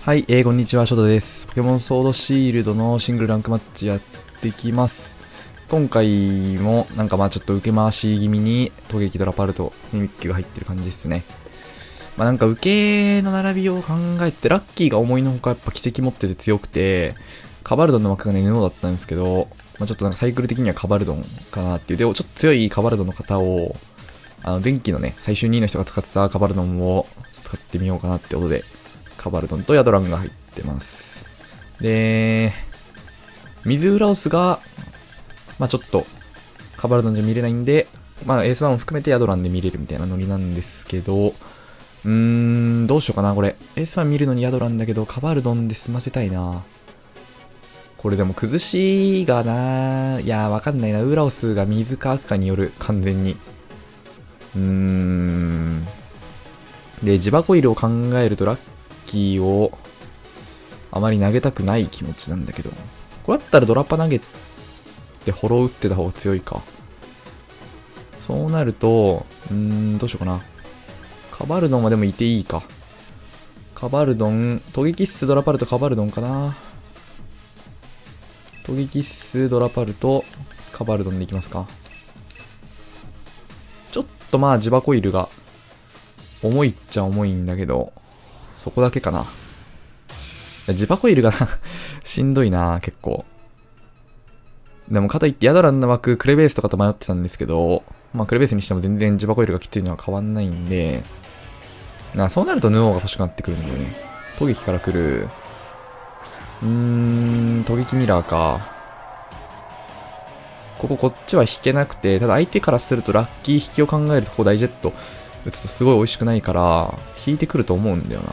はい、こんにちは、ショトです。ポケモンソードシールドのシングルランクマッチやっていきます。今回もちょっと受け回し気味にトゲキドラパルトミミッキュが入ってる感じですね。受けの並びを考えて、ラッキーが思いのほかやっぱ奇跡持ってて強くて、カバルドンの枠がね、NO だったんですけど、ちょっとサイクル的にはカバルドンかなっていう。でもちょっと強いカバルドンの方を、電気のね、最終2位の人が使ってたカバルドンを使ってみようかなってことで、カバルドンとヤドランが入ってます。で、水ウラオスが、ちょっと、カバルドンじゃ見れないんで、エース1を含めてヤドランで見れるみたいなノリなんですけど、どうしようかな、これ。エース1見るのにヤドランだけど、カバルドンで済ませたいな。これでも崩しがな、いやーわかんないな。ウラオスが水か悪かによる、完全に。で、ジバコイルを考えるとラッキーをあまり投げたくない気持ちなんだけど、これだったらドラパ投げてホロー打ってた方が強いか。そうなると、どうしようかな。カバルドンはでもいていいか。カバルドン、トゲキッスドラパルトカバルドンかな。トゲキッスドラパルトカバルドンでいきますか。ちょっとジバコイルが重いっちゃ重いんだけど、そこだけかな。ジバコイルがしんどいな、結構。でもかといってヤドランの枠、クレベースとかと迷ってたんですけど、クレベースにしても全然ジバコイルがきついのは変わんないんで、そうなるとヌオが欲しくなってくるんだよね。トゲキから来る。トゲキミラーか。こっちは引けなくて、ただ相手からするとラッキー引きを考えると大ジェット打つとすごい美味しくないから、引いてくると思うんだよな。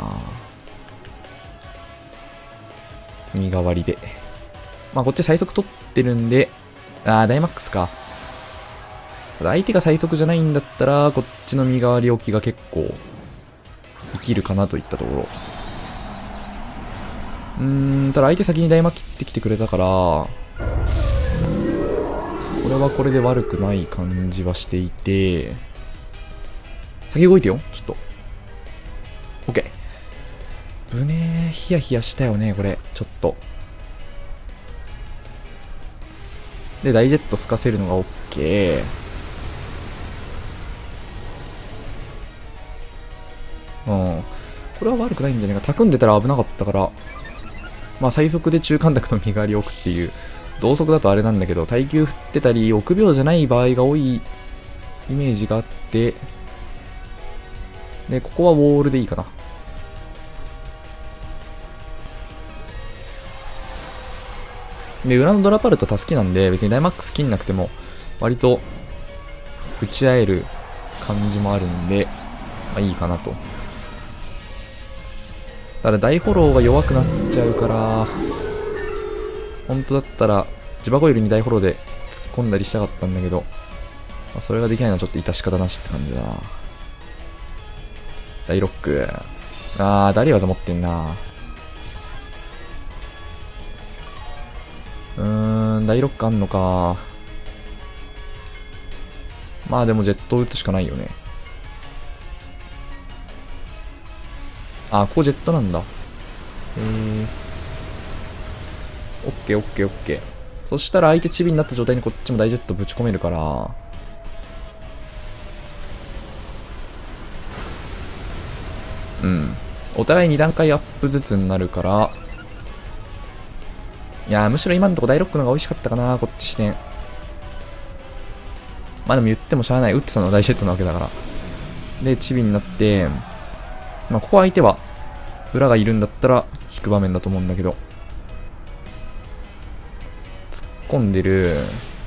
身代わりで。こっち最速取ってるんで、ダイマックスか。ただ相手が最速じゃないんだったら、こっちの身代わり置きが結構、生きるかなといったところ。ただ相手先にダイマ切ってきてくれたから、これはこれで悪くない感じはしていて、先動いてよ、ちょっと。OK。ぶねー、ヒヤヒヤしたよね、これ。ちょっと。で、ダイジェット透かせるのが OK。これは悪くないんじゃないか。たくんでたら危なかったから、最速で中間卓と身代わりを置くっていう、同速だとあれなんだけど、耐久振ってたり、臆病じゃない場合が多いイメージがあって、で、ここはウォールでいいかな。で、裏のドラパルト助けなんで、別にダイマックス切んなくても、割と、打ち合える感じもあるんで、いいかなと。ただ、大フォローが弱くなっちゃうから、本当だったら、ジバコイルに大フォローで突っ込んだりしたかったんだけど、それができないのはちょっと致し方なしって感じだな。大ロック。ダリ技持ってんな。大ロックあんのか。でもジェットを打つしかないよね。ここジェットなんだ。オッケーオッケーオッケー。そしたら相手チビになった状態にこっちも大ジェットぶち込めるから。お互い2段階アップずつになるから。いやー、むしろ今のとこ大ロックの方が美味しかったかな、こっち視点。でも言ってもしゃあない。打ってたのは大ジェットなわけだから。で、チビになって、ここ相手は、裏がいるんだったら引く場面だと思うんだけど。突っ込んでる。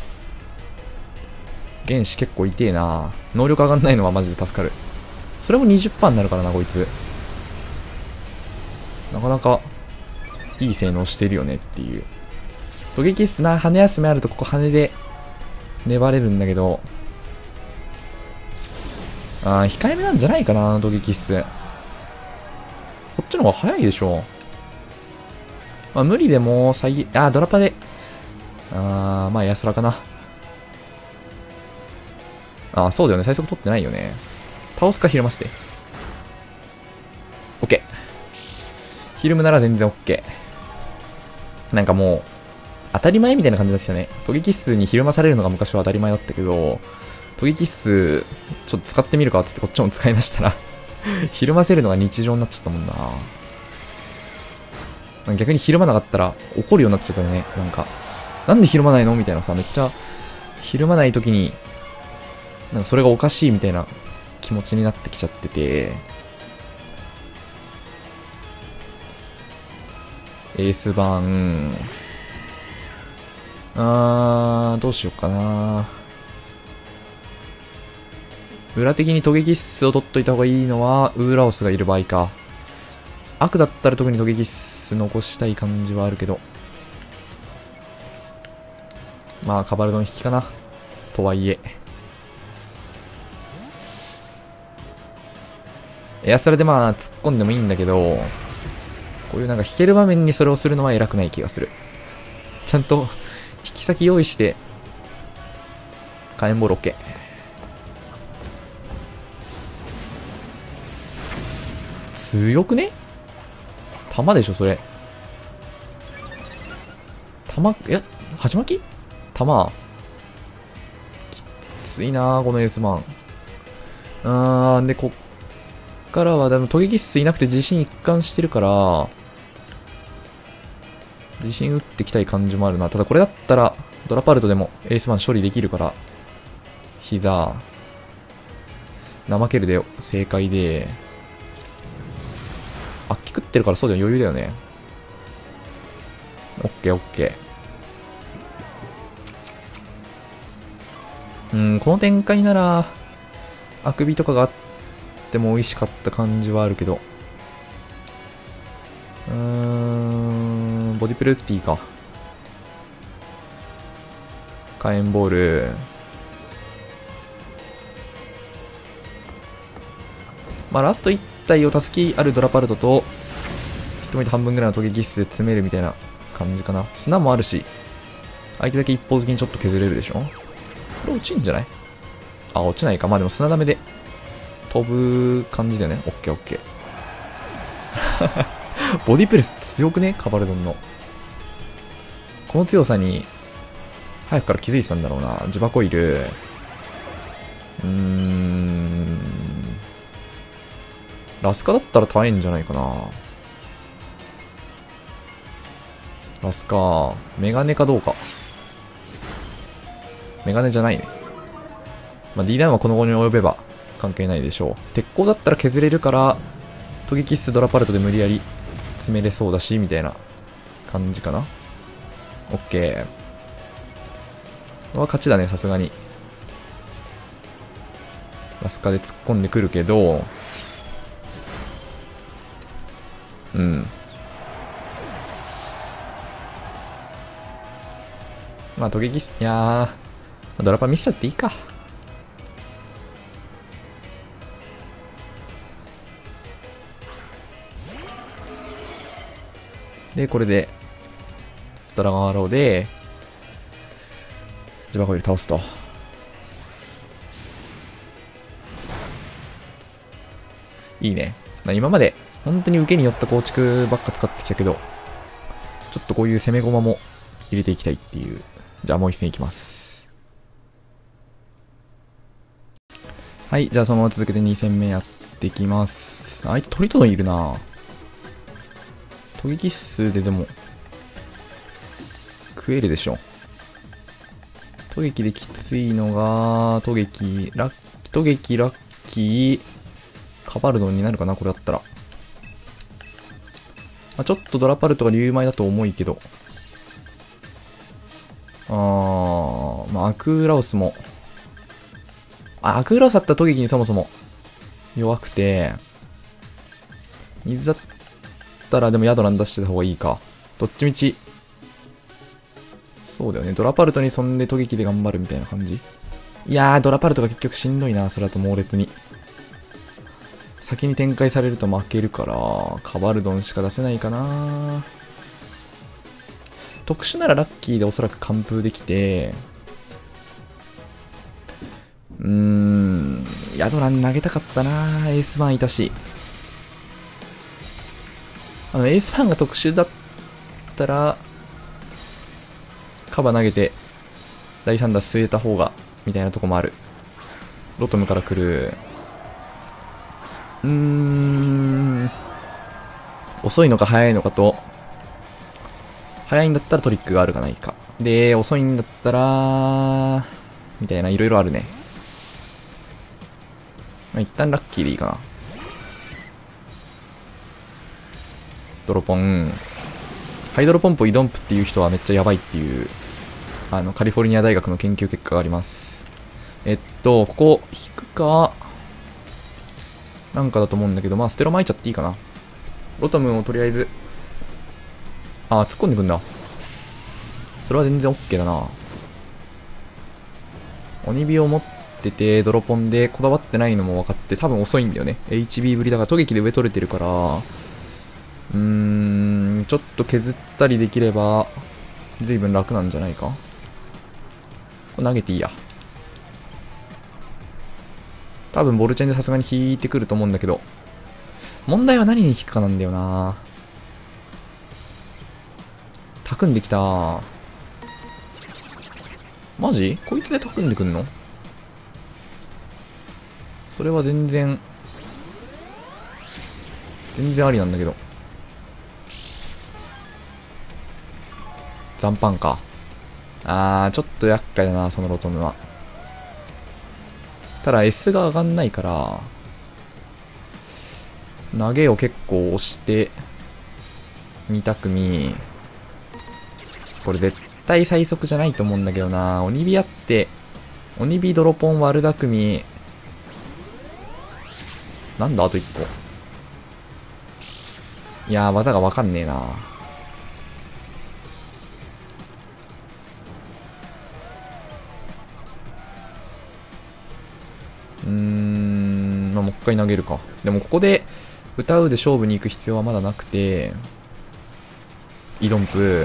原子結構痛えな。能力上がんないのはマジで助かる。それも 20% になるからな、こいつ。なかなか、いい性能してるよねっていう。トゲキッスな、羽休めあるとここ羽で粘れるんだけど。控えめなんじゃないかな、トゲキッス。こっちの方が早いでしょ。無理でも、ドラパで。安らかな。そうだよね。最速取ってないよね。倒すかひるませて。OK。 ヒルムなら全然 OK。なんかもう、当たり前みたいな感じですよね。狙撃数にひるまされるのが昔は当たり前だったけど、狙撃数、ちょっと使ってみるかっつってこっちも使いましたらひるませるのが日常になっちゃったもんな。逆にひるまなかったら怒るようになっちゃったね。なんか、なんでひるまないのみたいなさ、めっちゃ、ひるまない時に、なんかそれがおかしいみたいな気持ちになってきちゃってて、エース版、どうしようかな。裏的に狙撃室を取っといた方がいいのは、ウーラオスがいる場合か。悪だったら特に狙撃室残したい感じはあるけど。まあ、カバルドン引きかな。とはいえ。エアストラでまあ、突っ込んでもいいんだけど、こういうなんか引ける場面にそれをするのは偉くない気がする。ちゃんと、引き先用意して、火炎ボール OK。強くね？弾でしょ、それ。弾、鉢巻き弾。きついなぁ、このエースマン。で、こっからは、でも、狙撃室いなくて自信一貫してるから、自信打ってきたい感じもあるな。ただこれだったら、ドラパルトでもエースマン処理できるから、膝、怠けるでよ、正解で、あっき食ってるからそうだよ、余裕だよね。オッケーオッケー。この展開なら、あくびとかがあっても美味しかった感じはあるけど。ボディプルーティーか。火炎ボール。まあ、ラスト1体を助けあるドラパルトと、ひとめで半分ぐらいの狙撃室で詰めるみたいな感じかな。砂もあるし、相手だけ一方的にちょっと削れるでしょ。これ落ちんじゃない？あ、落ちないか。まあでも砂ダメで飛ぶ感じだよね。オッケーオッケー。ボディプレス強くね？カバルドンの。この強さに、早くから気づいてたんだろうな。ジバコイル。ラスカだったら耐えんじゃないかな。ラスカ、メガネかどうか。メガネじゃないね。まあ、D ラインはこの後に及べば関係ないでしょう。鉄鋼だったら削れるから、狙撃室ドラパルトで無理やり詰めれそうだし、みたいな感じかな。オッケー。これは勝ちだね、さすがに。ラスカで突っ込んでくるけど、まあ、狙撃室、いやー、ドラパ見せちゃっていいか。で、これで、ドラゴンアローで、ジバコイル倒すと。いいね。まあ、今まで、本当に受けによった構築ばっか使ってきたけど、ちょっとこういう攻め駒も入れていきたいっていう。じゃあもう一戦いきます。はい、じゃあそのまま続けて2戦目やっていきます。相手トリトドンいるな。狙撃数ででも、食えるでしょ。狙撃できついのが、狙撃、ラッキー、カバルドンになるかな、これだったら。まあ、ちょっとドラパルトが竜舞だと重いけど。まあ、アクーラオスも。アクーラオスだったら狙撃にそもそも弱くて、水だったらでもヤドラン出してた方がいいか。どっちみち、そうだよね。ドラパルトにそんで狙撃で頑張るみたいな感じ。いやー、ドラパルトが結局しんどいな、それだと猛烈に。先に展開されると負けるから、カバルドンしか出せないかな。特殊ならラッキーでおそらく完封できて、ヤドラン投げたかったな。エースマンいたし。 エースファンが特殊だったら、カバ投げて、第3打据えた方が、みたいなとこもある。ロトムから来る。遅いのか早いのかと、早いんだったらトリックがあるかないか。で、遅いんだったら、みたいな、いろいろあるね。まあ、一旦ラッキーでいいかな。ドロポン。ハイドロポンプイドンプっていう人はめっちゃやばいっていう、カリフォルニア大学の研究結果があります。ここ、引くか、なんかだと思うんだけど、まあ、ステロ巻いちゃっていいかな。ロトムをとりあえず、突っ込んでくんだ。それは全然 OK だな。鬼火を持ってて、ドロポンでこだわってないのも分かって、多分遅いんだよね。HB ぶりだから、トゲキで上取れてるから、ちょっと削ったりできれば、随分楽なんじゃないか。これ投げていいや。多分ボルチェンでさすがに引いてくると思うんだけど、問題は何に引くかなんだよな。たくんできた。マジ？こいつでたくんでくんの？それは全然ありなんだけど。残飯か。ちょっと厄介だな、そのロトムは。ただ S が上がんないから、投げを結構押して、2組。これ絶対最速じゃないと思うんだけどな。鬼火あって、鬼火ドロポン悪だ組。なんだあと1個。いやー、技がわかんねえな。まあ、もう一回投げるか。でもここで、歌うで勝負に行く必要はまだなくて、イドンプ。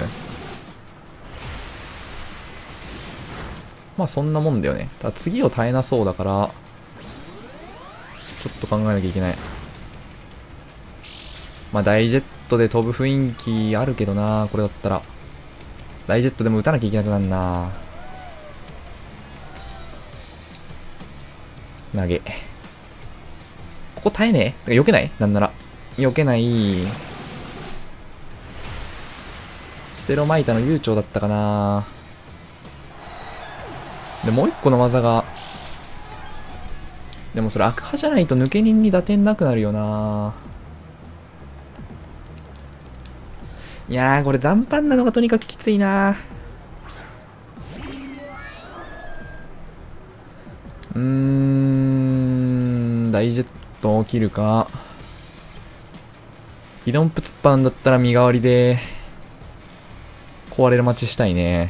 まあそんなもんだよね。ただ次を耐えなそうだから、ちょっと考えなきゃいけない。まあダイジェットで飛ぶ雰囲気あるけどな、これだったら。ダイジェットでも打たなきゃいけなくなるな。投げ。ここ耐えねえ？避けない？なんなら。避けない。ステロマイタの悠長だったかな。で、もう一個の技が、でもそれ悪派じゃないと抜け人に打点なくなるよな。いやー、これ残飯なのがとにかくきついな。ダイジェットを切るか。ヒドンプツッパンだったら身代わりで壊れる待ちしたいね。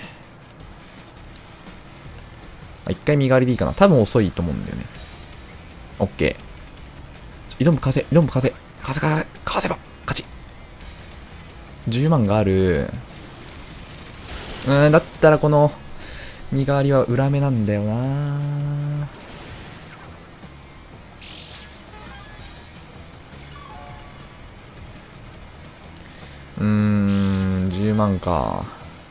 一回身代わりでいいかな。多分遅いと思うんだよね。オッケー。挑む風、挑む風。風ば勝ち。10万がある。だったらこの身代わりは裏目なんだよな。10万か。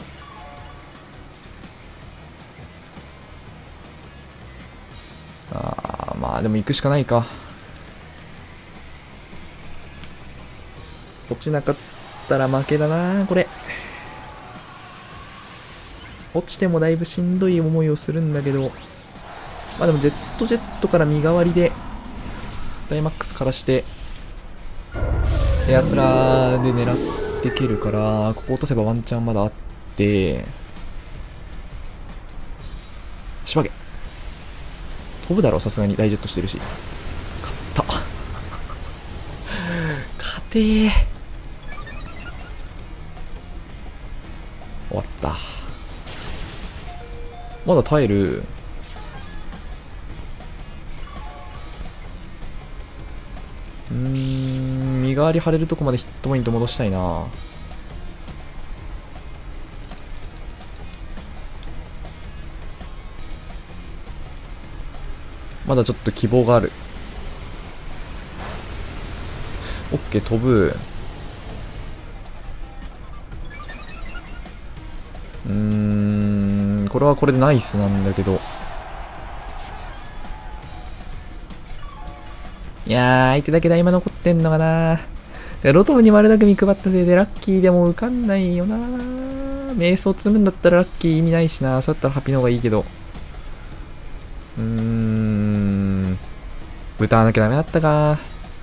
まあでも行くしかないか。落ちなかったら負けだな、これ。落ちてもだいぶしんどい思いをするんだけど。まあでもジェットから身代わりで、ダイマックスからして、エアスラーで狙って蹴るから、ここ落とせばワンチャンまだあって、しばげ。飛ぶだろ、さすがに。ダイジェットしてるし。勝った。勝てー。終わった。まだ耐える。身代わり張れるとこまでヒットポイント戻したいな。まだちょっと希望がある。オッケー、飛ぶ。 これはこれでナイスなんだけど。いやー、相手だけだ今残ってんのかな。ロトムに丸だけ見配ったせいでラッキーでも受かんないよな。瞑想積むんだったらラッキー意味ないしな。そうやったらハッピーの方がいいけど。歌わなきゃダメだったか。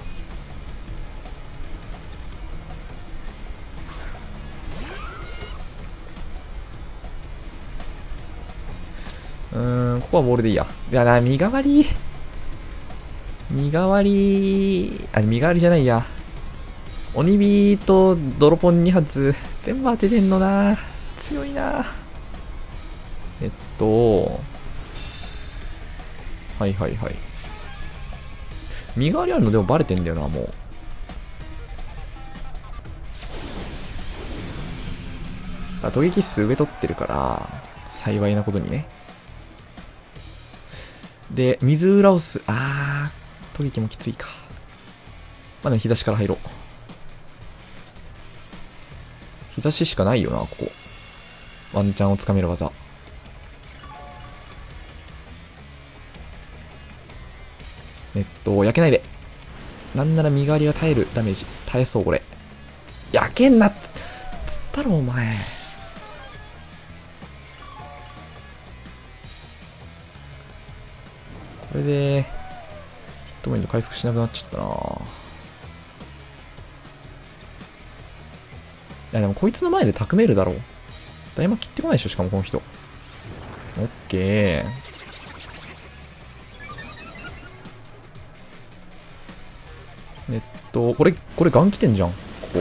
ここはボールでいいや。いやな、身代わり。身代わりじゃないや。鬼火とドロポン2発、全部当ててんのな。強いな。はいはいはい。身代わりあるのでもバレてんだよな、もう。突撃数上取ってるから、幸いなことにね。で、水裏を突撃もきついか。まあでも日差しから入ろう。日差ししかないよな、ここ。ワンチャンをつかめる技。焼けないで。なんなら身代わりが耐えるダメージ。耐えそう、これ。焼けんなって。つったろ、お前。これで、ヒットポイント回復しなくなっちゃったな。いや、でもこいつの前で匠めるだろう。ダイマ切ってこないでしょ、しかもこの人。オッケー。これガン来てんじゃん、ここ。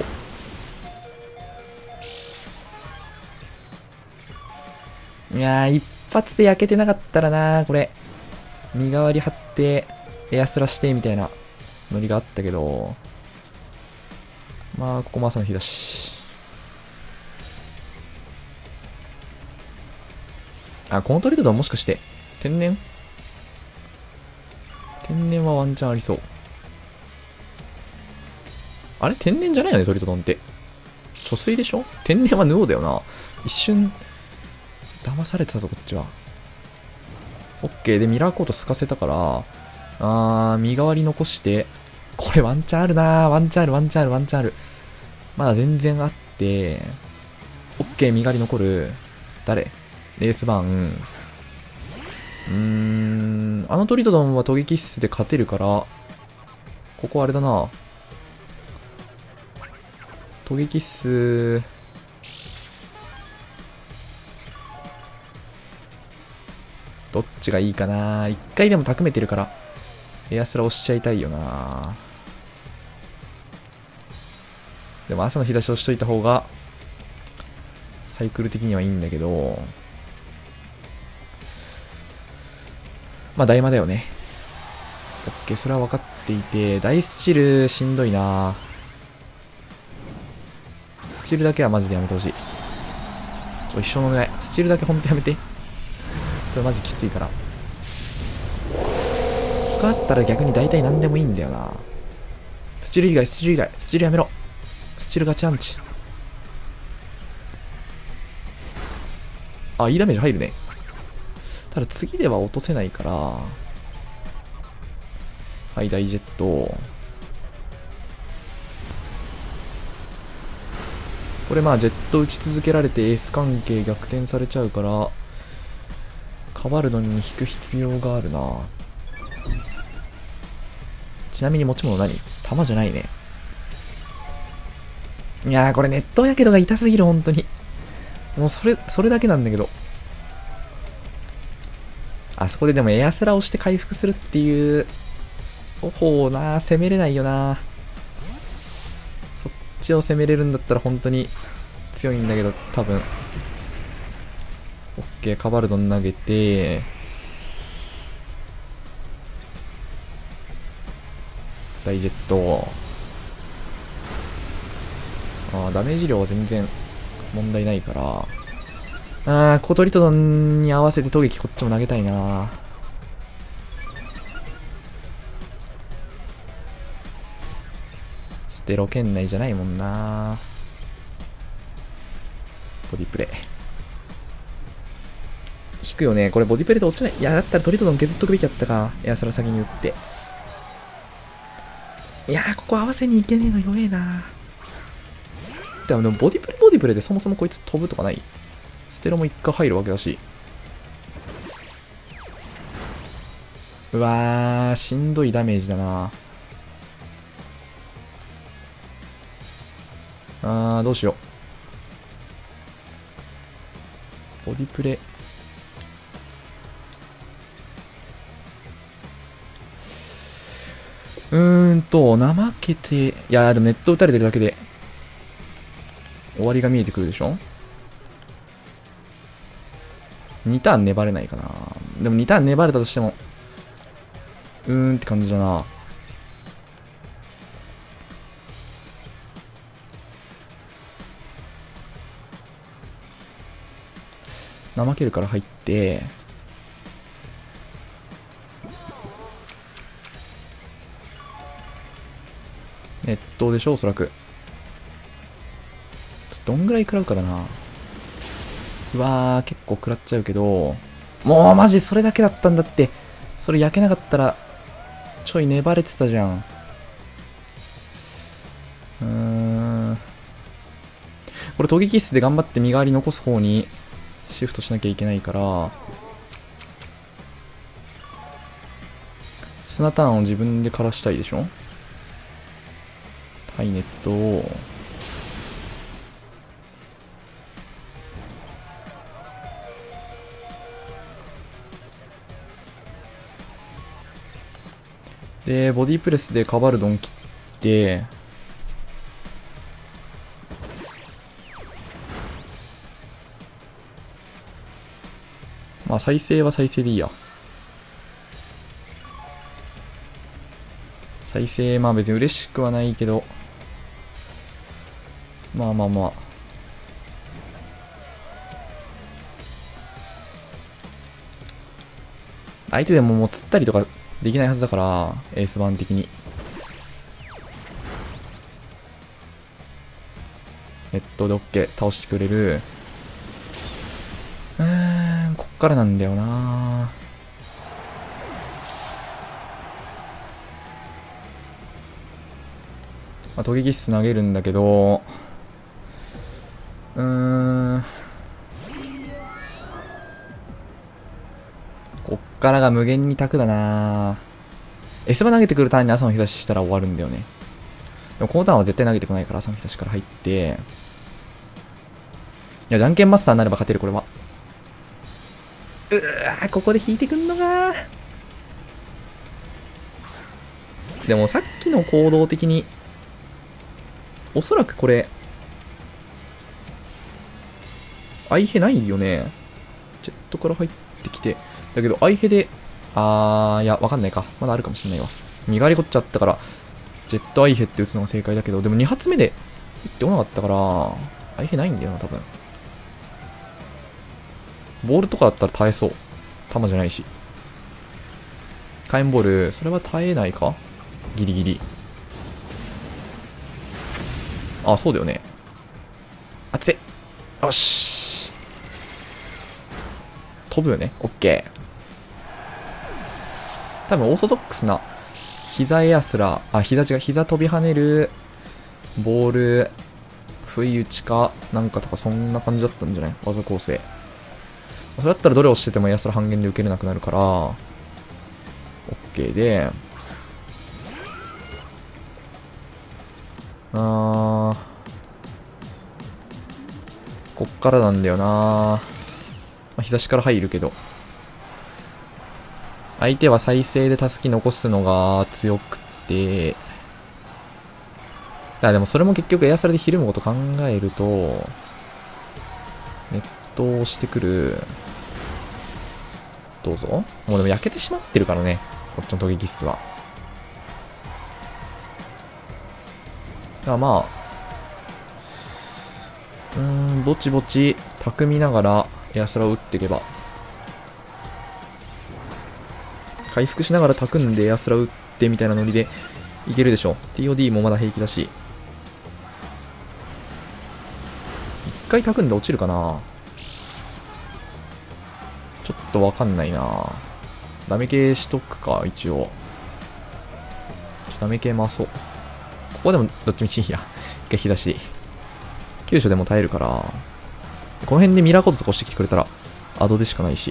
いやー、一発で焼けてなかったらな、これ。身代わり張って、エアスラしてみたいなノリがあったけど。まあ、ここも朝の日だし。このトリートはもしかして、天然はワンチャンありそう。あれ天然じゃないよね、トリトドンって。貯水でしょ。天然はヌオだよな。一瞬、騙されてたぞ、こっちは。オッケーで、ミラーコート透かせたから、身代わり残して、これワンチャンあるな。ワンチャンある。まだ全然あって、オッケー、身代わり残る。誰？エースバーン。あのトリトドンは突撃室で勝てるから、ここあれだな。突撃数どっちがいいかな。一回でも匠めてるからエアスラ押しちゃいたいよな。でも朝の日差し押しといた方がサイクル的にはいいんだけど、まあ大魔だよね。オッケー、それは分かっていて、大スチルしんどいな。スチールだけはマジでやめてほしい。一生のお願い。スチールだけほんとやめて。それマジきついから。他だったら逆に大体何でもいいんだよな。スチールやめろ。スチールガチアンチ。いいダメージ入るね。ただ次では落とせないから。はい、大ジェット。これまあジェット打ち続けられてエース関係逆転されちゃうから、カバルドに引く必要があるな。ちなみに持ち物何？弾じゃないね。いやー、これ熱湯やけどが痛すぎる、本当に。もうそれだけなんだけど。あそこででもエアスラをして回復するっていう。ほうなー、攻めれないよな。そっちを攻めれるんだったら本当に強いんだけど、多分。オッケー、カバルドン投げて、大ジェット。ダメージ量は全然問題ないから。コトリトドンに合わせてトゲキこっちも投げたいな。ステロ圏内じゃないもんな。ボディプレイ。 くよね。これボディプレで落ちない。いや、だったらトリトドン削っとくべきだったか。エアスラ先に打って。いやー、ここ合わせにいけねえの弱えな。でもボディプレでそもそもこいつ飛ぶとかない？ステロも一回入るわけだし。うわー、しんどいダメージだな。どうしよう。ボディプレ。怠けて、いやーでもネット打たれてるだけで、終わりが見えてくるでしょ？ 2 ターン粘れないかな。でも2ターン粘れたとしても、って感じだな。怠けるから入って、熱湯でしょ、おそらく。どんぐらい食らうかだな。うわー、結構食らっちゃうけど、もうマジそれだけだったんだって。それ焼けなかったら、ちょい粘れてたじゃん。これ、トゲキッスで頑張って身代わり残す方にシフトしなきゃいけないから、砂ターンを自分で枯らしたいでしょ？はい、ネットを。で、ボディプレスでカバルドン切って、まあ再生は再生でいいや。再生、まあ別に嬉しくはないけど、まあまあまあ。相手でももう釣ったりとかできないはずだから、エース版的に。ネットで OK、倒してくれる。こっからなんだよな。まあ、トゲキッス投げるんだけど、こっからが無限に卓だな。S バ投げてくるターンに朝の日差ししたら終わるんだよね。でもこのターンは絶対投げてこないから朝の日差しから入って、いや、じゃんけんマスターになれば勝てる、これは。ここで引いてくんのか。でもさっきの行動的に、おそらくこれ、アイヘないよね。ジェットから入ってきて。だけど、アイヘで、いや、わかんないか。まだあるかもしれないわ。身代わりこっちゃったから、ジェットアイヘって打つのが正解だけど、でも2発目で打ってこなかったから、アイヘないんだよな、多分。ボールとかだったら耐えそう。弾じゃないし。火炎ボール、それは耐えないか？ギリギリ。そうだよね。当てて。よし。飛ぶよね。オッケー。多分オーソドックスな、膝エアスラー、膝飛び跳ねる、ボール、不意打ちか、なんかとかそんな感じだったんじゃない？技構成。それだったらどれをしててもエアスラ半減で受けれなくなるから、OK で、こっからなんだよな。まあ、日差しから入るけど。相手は再生でタスキ残すのが強くて、でもそれも結局エアサラでひるむこと考えると、ネットをしてくる。どうぞ。もうでも焼けてしまってるからね。こっちのトゲキッスは。だからまあ、ぼちぼち、巧みながらエアサラを打っていけば。回復しながらタクんでエアスラ打ってみたいなノリでいけるでしょ。TOD もまだ平気だし。一回タクんで落ちるかな。ちょっとわかんないな。ダメ系しとくか、一応。ダメ系回そう。ここでもどっちみちいいや。一回引き出し。急所でも耐えるから。この辺でミラーコードとか押してきてくれたら、アドでしかないし。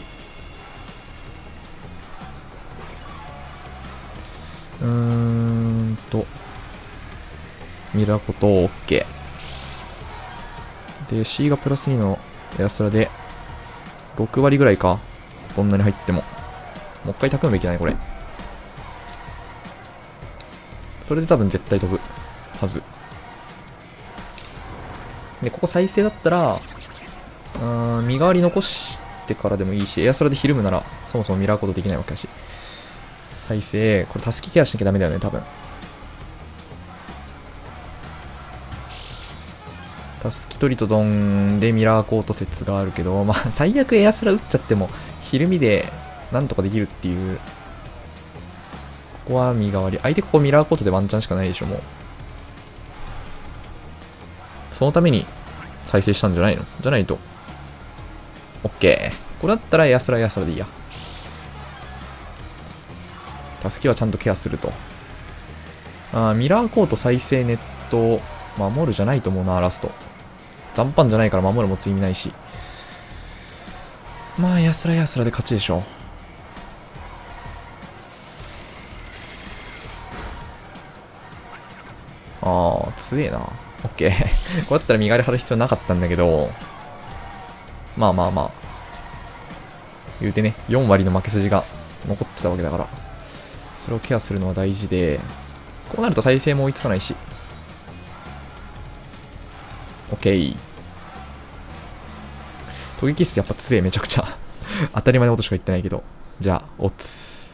ミラーコード OK。で、C がプラス2のエアスラで、6割ぐらいか。どんなに入っても。もう一回炊くのべきだね、これ。それで多分絶対飛ぶはず。で、ここ再生だったら、身代わり残してからでもいいし、エアスラでひるむなら、そもそもミラーコードできないわけだし。再生、これタスキケアしなきゃダメだよね、多分。タスキトリとドンでミラーコート説があるけど、まあ、最悪エアスラ打っちゃっても、ひるみでなんとかできるっていう。ここは身代わり。相手ここミラーコートでワンチャンしかないでしょ、もう。そのために再生したんじゃないの？じゃないと。オッケー。これだったらエアスラでいいや。タスキはちゃんとケアすると。ミラーコート再生ネット、守るじゃないと思うな、ラスト。残飯じゃないから守るもつ意味ないし。まあ、エアスラで勝ちでしょ。強えな。オッケー。こうやったら身代わり張る必要なかったんだけど、まあ。言うてね、4割の負け筋が残ってたわけだから、それをケアするのは大事で、こうなると再生も追いつかないし。オッケー。狙撃室やっぱ強え、めちゃくちゃ。当たり前のことしか言ってないけど。じゃあ、オッツ。